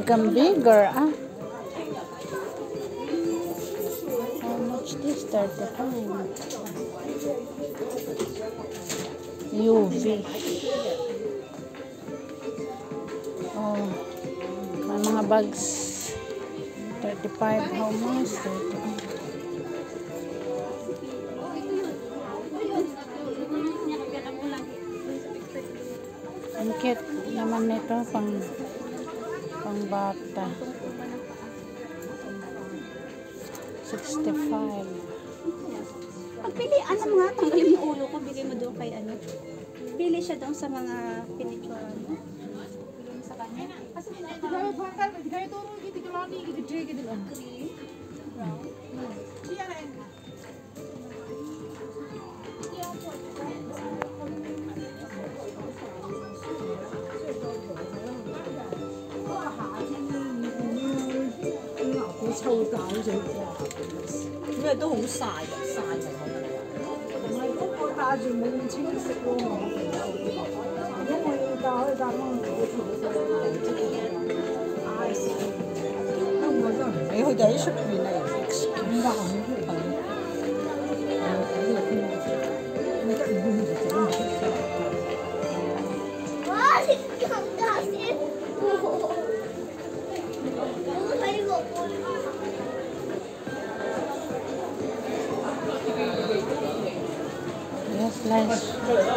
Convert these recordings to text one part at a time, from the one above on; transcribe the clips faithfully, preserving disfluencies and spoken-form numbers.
become bigger, ah. How much this? thirty-five. U V. Oh, may mga bags. thirty-five. How much? thirty-five. Ang cute naman nito, pang pang bata. sixty-five. Pagpilian mo nga, tanggalin mo ulo ko, bigay mo doon kay ano. Pili siya doon sa mga pinicturean mo. Bigay mo sa kanya. Kasi Gaya bakal, gaya turun gitu kalau ni gitu gitu gitu loh. Iya kan? Cái都好晒嘅，晒嘅可能。唔係嗰個帶住冇咁清晰咯，如果我要帶可以帶翻去香港真係唔俾佢哋喺出邊嚟咁大咁出去。你得唔會就走唔出去。 哇！你咁大聲！我睇過。 Yes, nice.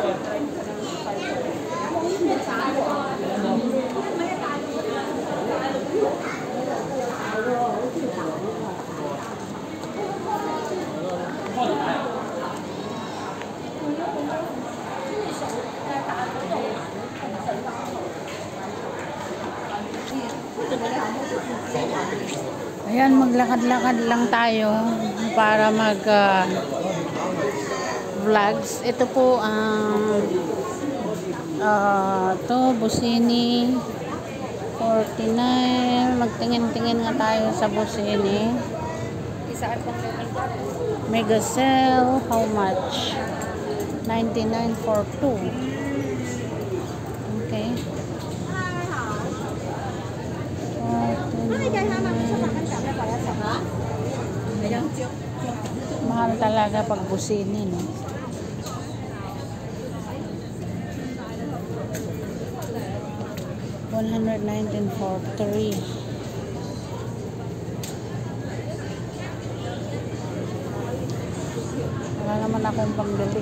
Ayan, maglakad-lakad lang tayo para mag uh, vlogs. Ito po ang uh, to Busini forty-nine. Magtingin-tingin nga tayo sa Busini. Mega sale, how much? ninety-nine for two. Okay. Mahal talaga pag Busini, no? one nineteen for three. Wala naman akong pambili.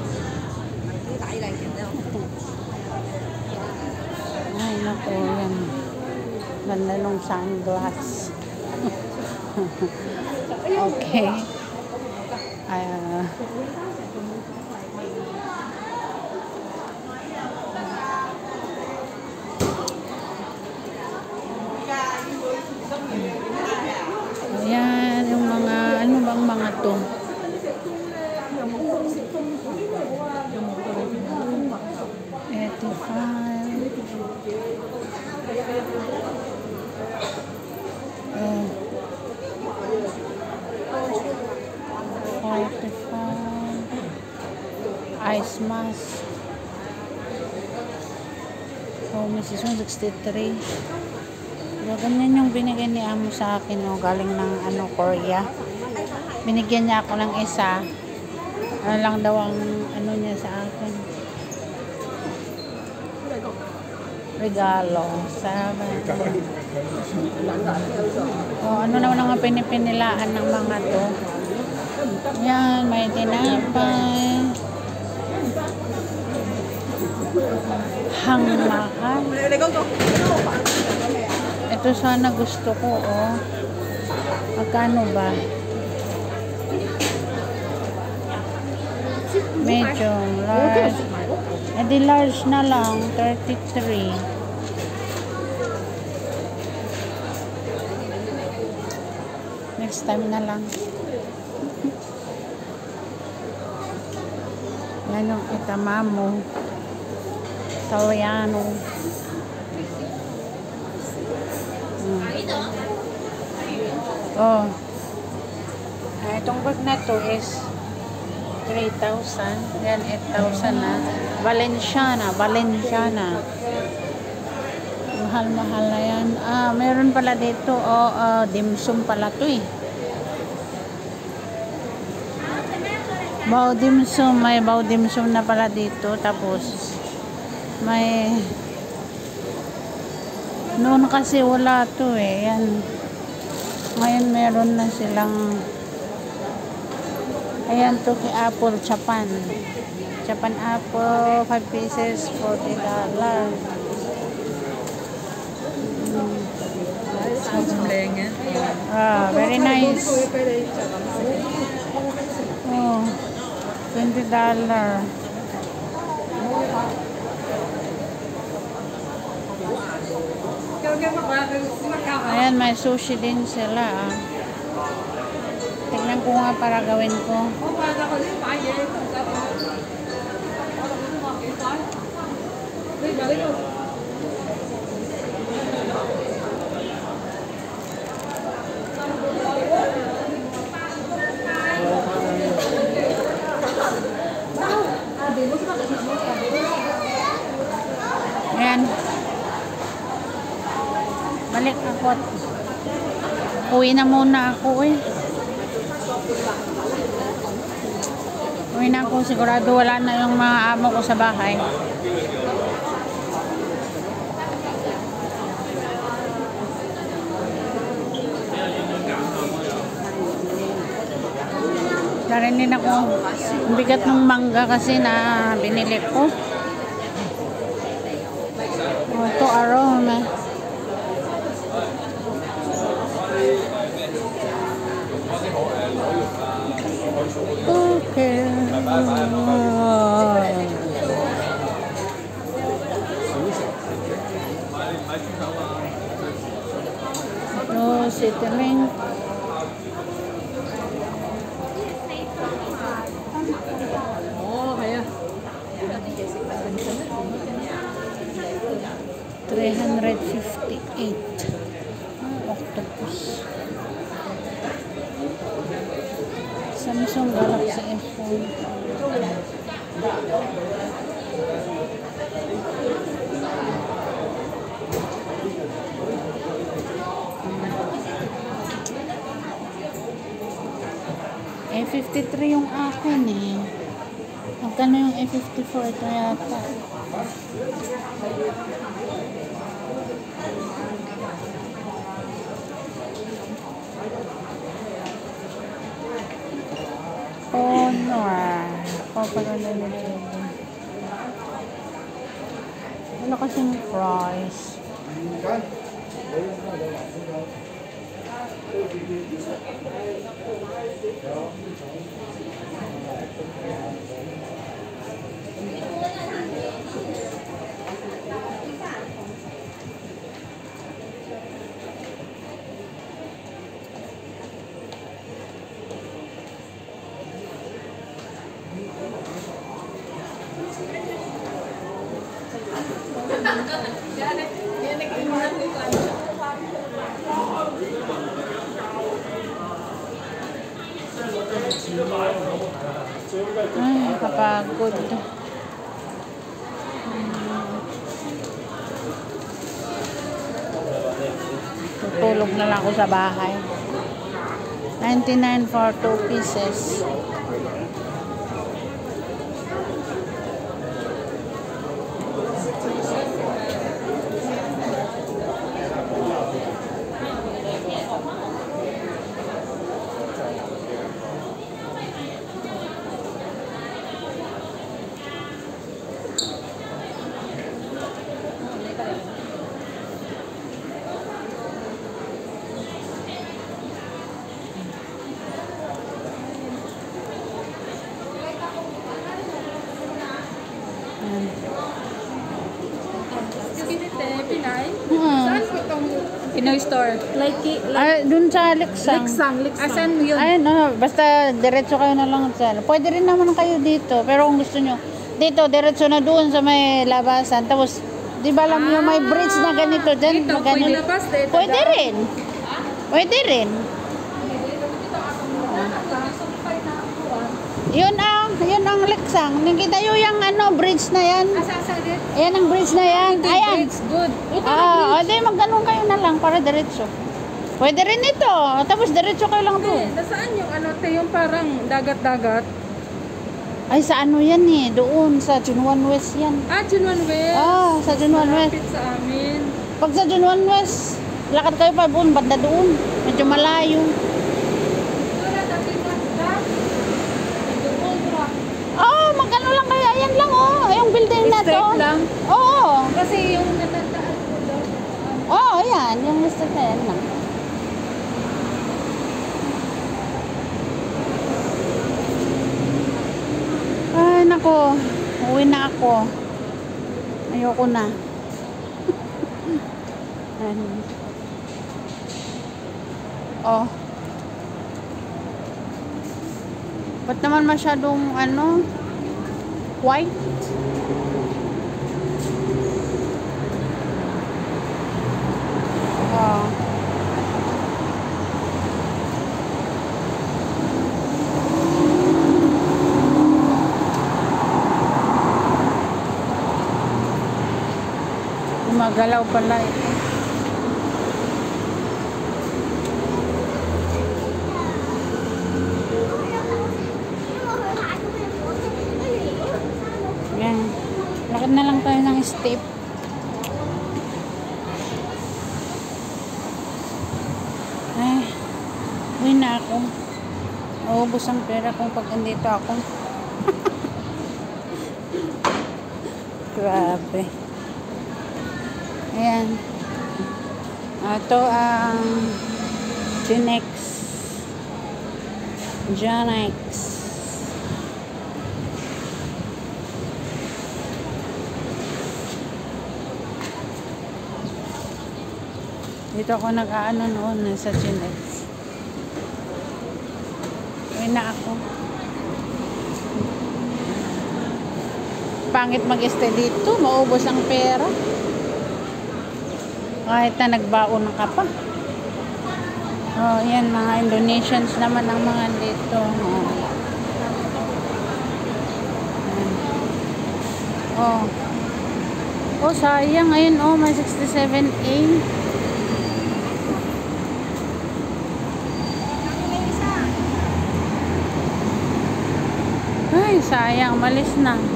Ay, naku, yan. Ganda nung sunglass. Okay. Uh, ayan, yung mga, ano bang mga to? eighty-five. Uh, forty-five. Ice mask. Oh, Missus one sixty-three. So, ganyan yung binigay ni Amo sa akin, no? Galing ng ano, Korea. Binigyan niya ako ng isa. Ano lang daw ang ano niya sa akin. Regalo. Sabi. Oh, ano naman ang pinipinilaan ng mga to. Yan, may tinapay. Hangmakan. Ito sana gusto ko, oh. Magkano ba? Medium, large. Eh di large na lang, thirty-three. Next time na lang. Yan yung itamamo. Italiano. Hmm. Oh. Ah, itong bag na to is three thousand. Yan, eight thousand na. Valenciana. Valenciana. Mahal-mahal na yan. Ah, meron pala dito. Oh, ah, dimsum pala to eh. Bao dimsum. May bao dimsum na pala dito. Tapos, may... Noon kasi wala to eh. Yan. Ngayon meron na silang... Ayan to kay Apple, Japan. Japan apple, five pieces, forty dollars. Ah, very nice. Oh, twenty dollars. Ayan, may sushi din sila. Ah. Tignan ko nga para gawin ko. Ayan. Balik ako. Uwi na muna ako eh. Uwi na ako. Sigurado wala na yung mga amo ko sa bahay. Darin din ako. Ang bigat ng mangga kasi na binili ko. Oh, ito aroma. Okay. Ito, sitaling. three hundred fifty-eight. Ah, octopus. Samsung Galaxy F phone. A fifty-three yung akin eh. Magkano yung A fifty-four? Ito yata. Honor. Ako pala nalagyan. Wala kasing price. Ay, kapagod. Tutulog na lang ako sa bahay. ninety-nine for two pieces. Pinoy store. Like, like Ah, dun sa Liksang. Liksang, Liksang. Asan yun? Ay, no, basta diretso kayo na lang sa. Pwede rin naman kayo dito, pero kung gusto nyo, dito, diretso na doon sa may labasan. Tapos, di ba alam nyo, may bridge na ganito dyan. Dito, na ganito. pwede labas dito. Pwede rin. Pwede rin. Yun ang, yun ang Mang Leksang. Nakita yung yung ano, bridge na yan. Asa-asa din. Ayan ang bridge na yan. Ayan. It's good. Ito Ah, o di magganun kayo na lang para diretso. Pwede rin ito. Tapos diretso kayo lang doon. Nasaan yung ano, te, yung parang dagat-dagat? Ay, sa ano yan eh. Doon, sa Junwan West yan. Ah, Junwan West. Ah, sa Junwan West. Malapit sa amin. Pag sa Junwan West, lakad kayo pa doon, banda doon. Medyo malayo. Oh, magkano lang kaya? Ayan lang oh. Yung building na to. Straight lang? Oo. Kasi yung natataan ko daw. Oo, oh, ayan. Yung listed na yan lang. Ay, nako. Uwi na ako. Ayoko na. Ano? Oh. Ba't naman masyadong ano? White? Oh. Gumagalaw pala ito. Yan. Lakad na lang tayo ng step. Ay, uwi na ako. Naubos ang pera kung pag andito ako. Grabe. Ayan. Ito ang Genex. Genex. Dito ako nag-aano noon sa Genex. Uwi na ako. Pangit mag-stay dito. Maubos ang pera. Kahit na nagbaon ka pa. Oh, yan mga Indonesians naman ang mga dito. Oh. Oh. Oh, sayang ngayon oh, may sixty-seven A. Ay, sayang, malis na.